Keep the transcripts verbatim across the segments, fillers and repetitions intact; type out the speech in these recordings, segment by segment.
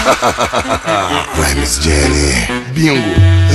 Vai, Miss Jenny. Bingo.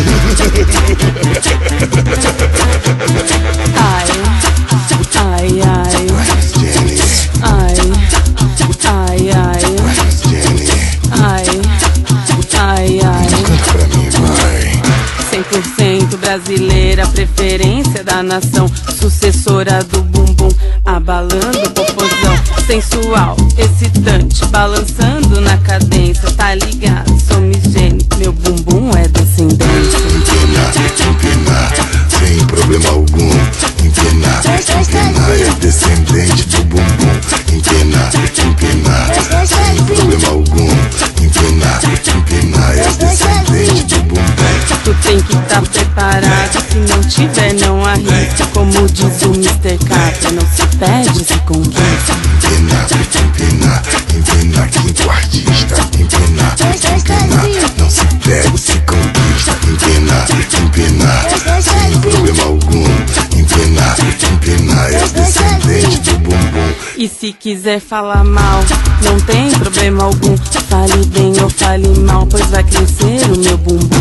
Ai, ai, ai. Vai, Miss Jenny. Ai, ai, ai. Vai, Miss Jenny. Ai, ai, ai. Canta pra mim, vai. cem por cento brasileira, preferência da nação, sucessora do bumbum, abalando o popozão, sensual, excitante, balançando na cadência, tá ligado? Sou Miss Jenny, meu bumbum é descendente. Empina, empina, sem problema algum. Empina, empina, é descendente do bumbum. Empina, empina, sem problema algum. Empina, empina, é descendente do bumbum. Tu tem que tá preparado, se não tiver não arrisca. Como diz o mister Catra, não se pede, se conquista. Empina, empina, empina, quinto artista. Empina, empina, não se pede, se conquista. Empina, empina, sem problema algum. Empina, empina, é descendente do bumbum. E se quiser falar mal, não tem problema algum. Fale bem ou fale mal, pois vai crescer o meu bumbum.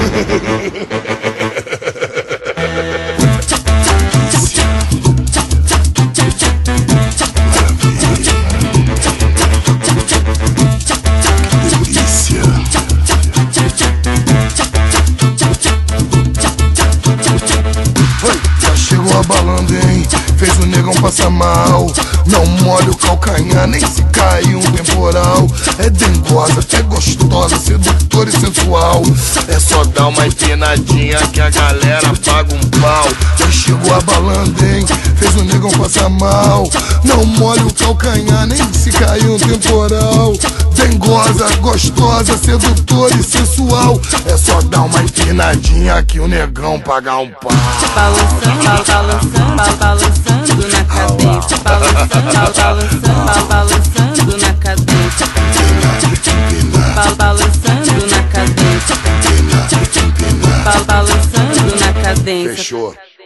Delícia. Oi, já chegou abalando, hein? Fez o negão passar mal. Não molha o calcanhar, nem se cai um temporal. É dengosa, é gostosa, sedutora e sensual. É só dar uma empinadinha que a galera paga um pau. Já chegou abalando, hein? Fez o negão passar mal. Não molha o calcanhar, nem se cai um temporal. Dengosa, gostosa, sedutora e sensual. É só dar uma empinadinha que o negão paga um pau. Balançando, balançando, balançando na cadência. Balançando, balançando, balançando na cadência. Ba- Balançando na cadência. Ba- Balançando na cadência. Fechou.